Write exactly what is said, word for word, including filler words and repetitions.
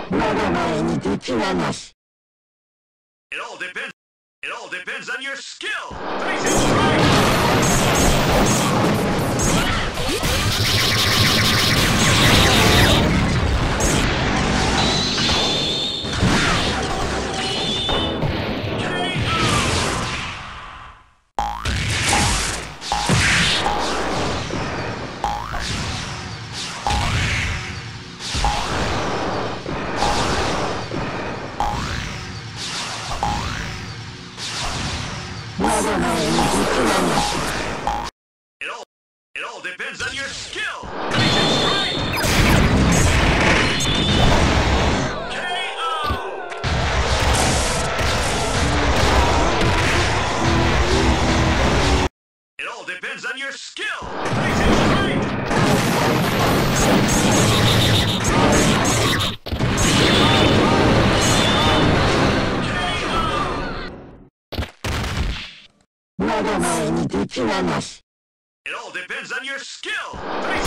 我の前に敵はなし。 It all depends. It all depends on your skill. Blazing strike. It all, it all depends on your skill. Blazing strike. K O. It all depends on your skill. Blazing strike. 我の前に敵はなし。 It all depends on your skill.